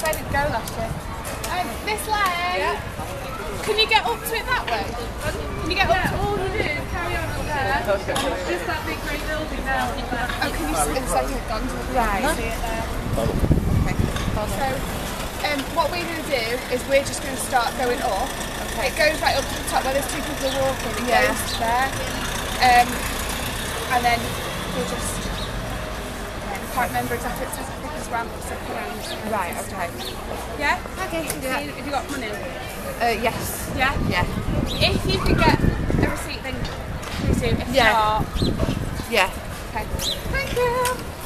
I didn't go last year. This lane. Yeah. Can you get up to it that way? Can you get up to all you do? Carry on up there. Just that big grey building now. Oh, can you see it? It's like you've gone to the right. See it there. Okay. So, what we're going to do is we're just going to start going up. Okay. It goes right up to the top where there's two people walking. It goes to there. And then we'll just... I can't remember exactly what it says. I think it's ramps up around. Right, okay. Yeah? Okay, yeah. Have you got money? Yes. Yeah? Yeah. If you can get a receipt, then please do. If not... Yeah. Okay. Thank you.